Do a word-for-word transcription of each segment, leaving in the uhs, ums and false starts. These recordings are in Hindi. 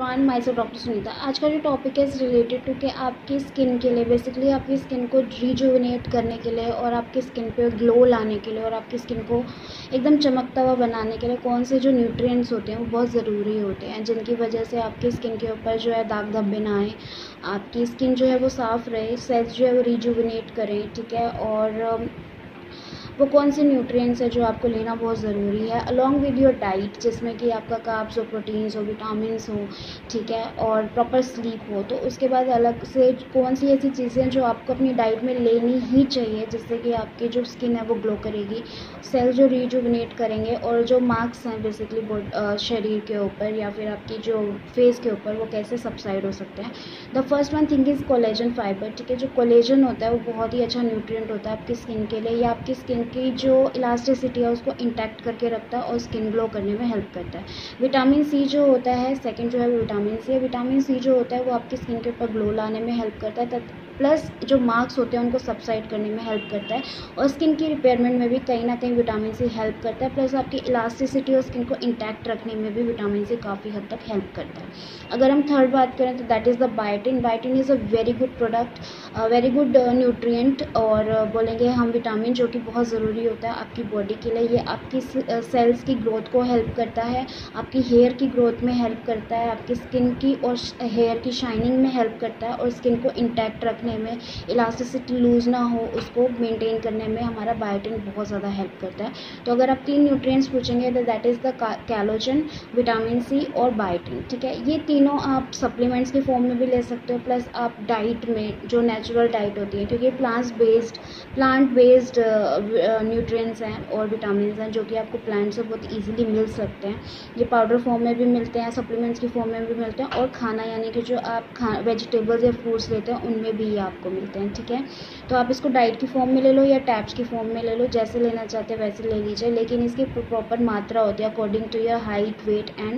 Everyone, myself doctor Sunita. आज का जो टॉपिक है रिलेटेड टू कि आपकी स्किन के लिए, बेसिकली आपकी स्किन को रिजुविनेट करने के लिए और आपकी स्किन पे ग्लो लाने के लिए और आपकी स्किन को एकदम चमकता हुआ बनाने के लिए कौन से जो न्यूट्रिएंट्स होते हैं वो बहुत ज़रूरी होते हैं, जिनकी वजह से आपकी स्किन के ऊपर जो है दाग धब्बे ना आए, आपकी स्किन जो है वो साफ़ रहे, सेल्स जो है वो रिजुविनेट करें, ठीक है। और वो कौन से न्यूट्रिएंट्स है जो आपको लेना बहुत ज़रूरी है अलॉन्ग विद योर डाइट, जिसमें कि आपका कार्ब्स हो, प्रोटीन्स हो, विटामिन्स हो, ठीक है, और प्रॉपर स्लीप हो। तो उसके बाद अलग से कौन सी ऐसी चीज़ें जो आपको अपनी डाइट में लेनी ही चाहिए जिससे कि आपकी जो स्किन है वो ग्लो करेगी, सेल्स जो रिजुविनेट करेंगे और जो मार्क्स हैं बेसिकली शरीर के ऊपर या फिर आपकी जो फेस के ऊपर वो कैसे सबसाइड हो सकते हैं। The first one thing is collagen fibre, ठीक है। जो कोलेजन होता है वो बहुत ही अच्छा न्यूट्रिएंट होता है आपकी स्किन के लिए। या आपकी स्किन की जो इलास्टिसिटी है उसको इंटैक्ट करके रखता है और स्किन ग्लो करने में हेल्प करता है। विटामिन सी जो होता है, सेकंड जो है वो विटामिन सी है। विटामिन सी जो होता है वो आपकी स्किन के ऊपर ग्लो लाने में हेल्प करता है, प्लस जो मार्क्स होते हैं उनको सबसाइड करने में हेल्प करता है और स्किन की रिपेयरमेंट में भी कहीं ना कहीं विटामिन सी हेल्प करता है। प्लस आपकी इलास्टिसिटी और स्किन को इंटैक्ट रखने में भी विटामिन सी काफ़ी हद तक हेल्प करता है। अगर हम थर्ड बात करें तो that is the biotin. Biotin is a very good product, very good nutrient, और uh, बोलेंगे हम विटामिन जो कि बहुत ज़रूरी होता है आपकी बॉडी के लिए। ये आपकी सेल्स uh, की ग्रोथ को हेल्प करता है, आपकी हेयर की ग्रोथ में हेल्प करता है, आपकी स्किन की और हेयर की शाइनिंग में हेल्प करता है और स्किन को इंटैक्ट रखने में, इलास्टिसिटी लूज ना हो उसको मेंटेन करने में हमारा बायोटिन बहुत ज़्यादा हेल्प करता है। तो अगर आप तीन न्यूट्रिएंट्स पूछेंगे तो that is the collagen, vitamin C और बायोटिन, ठीक है। ये तीनों आप सप्लीमेंट्स के फॉर्म में भी ले सकते हो, प्लस आप डाइट में जो नेचुरल डाइट होती है, क्योंकि plants based plant based nutrients हैं और विटामिन हैं जो कि आपको प्लांट से बहुत ईजिली मिल सकते हैं। ये पाउडर फॉर्म में भी मिलते हैं, सप्लीमेंट्स की फॉर्म में भी मिलते हैं, और खाना यानी कि जो आप खा वेजिटेबल्स या फ्रूट्स लेते हैं उनमें भी ये आपको मिलते हैं, ठीक है। तो आप इसको डाइट की फॉर्म में ले लो या टैब्स की फॉर्म में ले लो, जैसे लेना चाहते हैं वैसे ले लीजिए, लेकिन इसकी प्रॉपर मात्रा होती है according to your height, weight and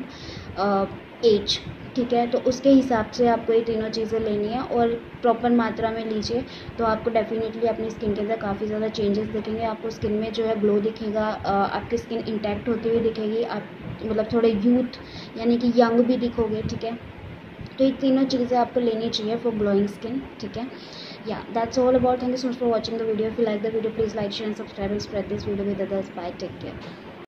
age, ठीक है। तो उसके हिसाब से आपको ये तीनों चीज़ें लेनी है और प्रॉपर मात्रा में लीजिए तो आपको डेफिनेटली अपनी स्किन के अंदर काफ़ी ज़्यादा चेंजेस दिखेंगे। आपको स्किन में जो है ग्लो दिखेगा, आपकी स्किन इंटैक्ट होती हुई दिखेगी, आप मतलब थोड़े यूथ यानी कि यंग भी दिखोगे, ठीक है। तो ये तीनों चीज़ें आपको लेनी चाहिए फॉर ग्लोइंग स्किन, ठीक है। Yeah, that's all about. Thank you so much for watching the video. If you like the video, please like, share and subscribe and spread this video with others. Bye, take care.